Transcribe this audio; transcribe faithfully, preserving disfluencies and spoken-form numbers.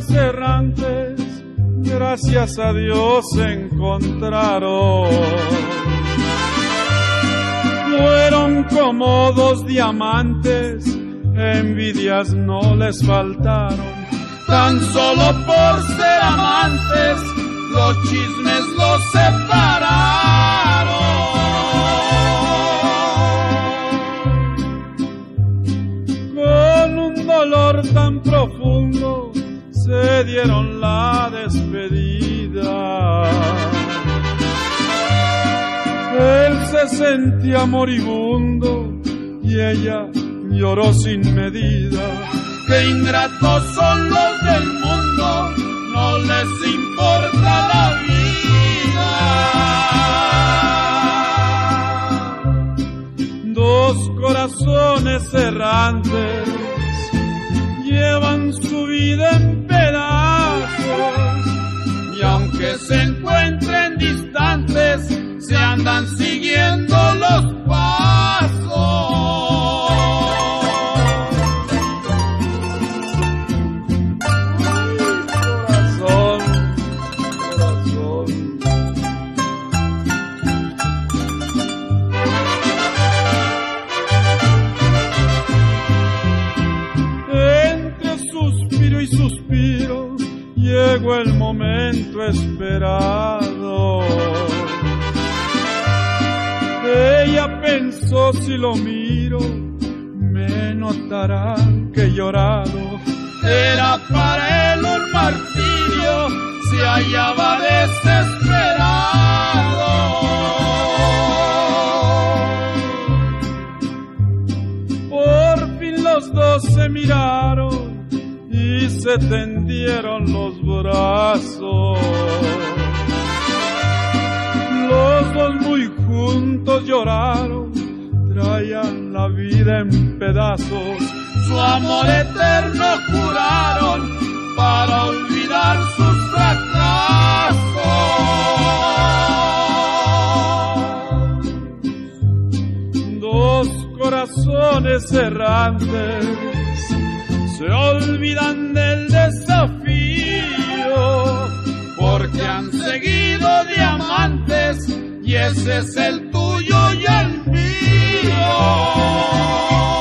corazones errantes, gracias a Dios se encontraron. Fueron como dos diamantes, envidias no les faltaron. Tan solo por ser amantes, los chismes los separaron. Con un dolor tan profundo se dieron la despedida. Él se sentía moribundo y ella lloró sin medida. Qué ingratos son los del mundo, no les importa la vida. Dos corazones errantes llevan su vida en pedazos, y aunque se encuentren distantes, se andan siguiendo los pasos. Llegó el momento esperado. Ella pensó, si lo miro, me notarán que he llorado. Era para él un martirio, se hallaba desesperado. Por fin los dos se miraron y se tendieron los brazos. Los dos muy juntos lloraron, traían la vida en pedazos. Su amor eterno juraron para olvidar sus fracasos. Dos corazones errantes se olvidan del desafío, porque han seguido diamantes y ese es el tuyo y el mío.